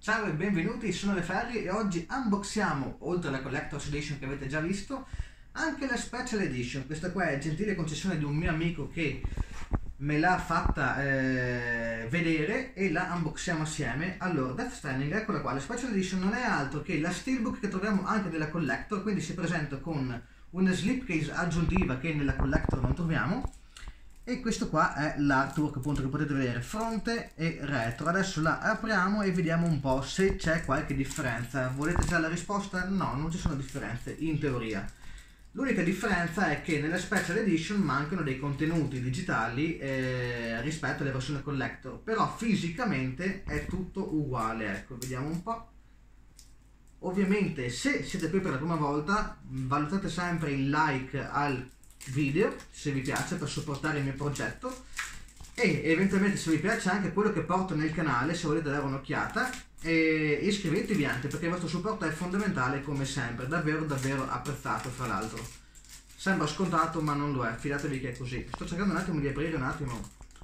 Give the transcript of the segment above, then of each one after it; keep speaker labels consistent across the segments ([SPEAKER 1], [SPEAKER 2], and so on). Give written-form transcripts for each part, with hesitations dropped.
[SPEAKER 1] Ciao e benvenuti, sono Le Ferri e oggi unboxiamo, oltre alla Collector's Edition che avete già visto, anche la Special Edition. Questa qua è gentile concessione di un mio amico che me l'ha fatta vedere e la unboxiamo assieme. Allora, Death Stranding, eccola qua. La Special Edition non è altro che la Steelbook che troviamo anche nella Collector, quindi si presenta con una slipcase aggiuntiva che nella Collector non troviamo. E questo qua è l'artwork appunto che potete vedere fronte e retro. Adesso la apriamo e vediamo un po' se c'è qualche differenza. Volete già la risposta? No, non ci sono differenze in teoria. L'unica differenza è che nella Special Edition mancano dei contenuti digitali rispetto alle versioni collector, però fisicamente è tutto uguale. Ecco, vediamo un po'. Ovviamente se siete qui per la prima volta valutate sempre il like al video se vi piace, per supportare il mio progetto, e eventualmente se vi piace anche quello che porto nel canale, se volete dare un'occhiata, e iscrivetevi anche perché il vostro supporto è fondamentale come sempre, davvero apprezzato. Fra l'altro sembra scontato ma non lo è, fidatevi che è così. Sto cercando un attimo di aprire un attimo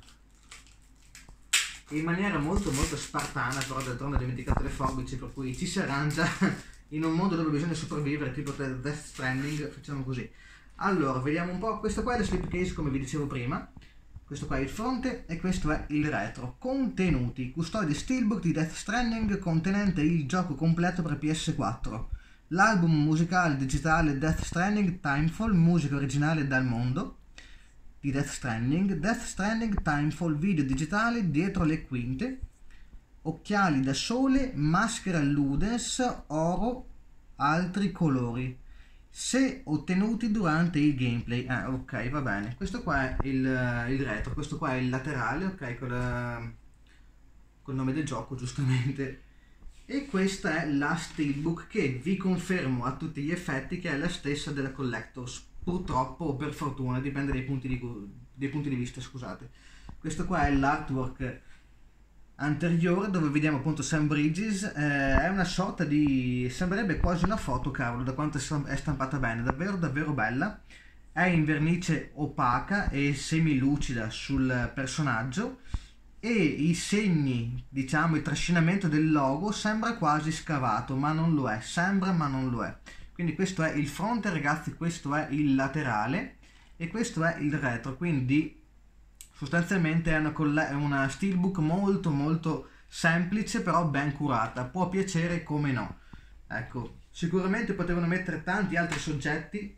[SPEAKER 1] in maniera molto spartana, però d'altronde ho dimenticato le forbici, per cui ci si arrangia in un mondo dove bisogna sopravvivere, tipo Death Stranding. Facciamo così. Allora, vediamo un po'. Questo qua è la slipcase, come vi dicevo prima. Questo qua è il fronte e questo è il retro. Contenuti: custode Steelbook di Death Stranding contenente il gioco completo per PS4, l'album musicale digitale Death Stranding Timefall, musica originale dal mondo di Death Stranding Timefall, video digitale dietro le quinte, occhiali da sole, maschera Ludens, oro, altri colori, se ottenuti durante il gameplay. Ok, va bene. Questo qua è il retro, questo qua è il laterale, ok, col nome del gioco giustamente, e questa è la Steelbook che vi confermo a tutti gli effetti che è la stessa della Collector's, purtroppo o per fortuna, dipende dai punti di vista, scusate. Questo qua è l'artwork anteriore dove vediamo appunto Sam Bridges. È una sorta di, sembrerebbe quasi una foto, cavolo, da quanto è stampata bene, davvero bella. È in vernice opaca e semilucida sul personaggio e i segni, diciamo il trascinamento del logo sembra quasi scavato ma non lo è, sembra ma non lo è. Quindi questo è il fronte, ragazzi, questo è il laterale e questo è il retro, quindi sostanzialmente è una Steelbook molto semplice però ben curata, può piacere come no. Ecco, sicuramente potevano mettere tanti altri soggetti,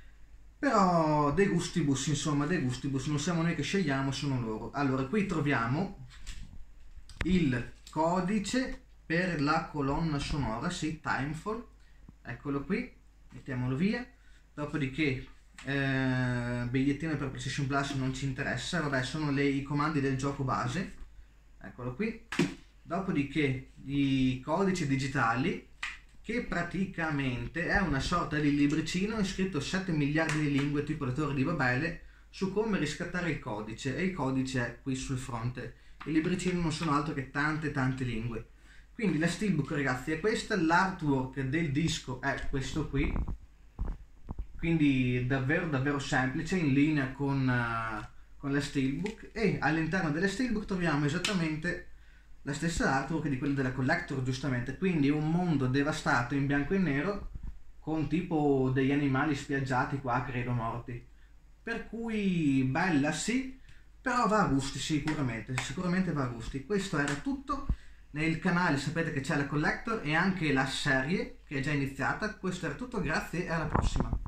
[SPEAKER 1] però dei gustibus, insomma, dei gustibus, non siamo noi che scegliamo, sono loro. Allora, qui troviamo il codice per la colonna sonora, sì, Timefall, eccolo qui, mettiamolo via. Dopodiché bigliettino per PlayStation Plus non ci interessa, vabbè, sono i comandi del gioco base, eccolo qui. Dopodiché i codici digitali, che praticamente è una sorta di libricino scritto 7 miliardi di lingue, tipo le Torri di Babele, su come riscattare il codice, e il codice è qui sul fronte. I libricini non sono altro che tante lingue. Quindi la Steelbook, ragazzi, è questa, l'artwork del disco è questo qui, quindi davvero semplice, in linea con la Steelbook, e all'interno della Steelbook troviamo esattamente la stessa artwork di quella della Collector, giustamente, quindi un mondo devastato in bianco e nero con tipo degli animali spiaggiati qua, credo morti, per cui bella sì, però va a gusti, sicuramente va a gusti. Questo era tutto. Nel canale sapete che c'è la Collector e anche la serie che è già iniziata. Questo era tutto, grazie e alla prossima.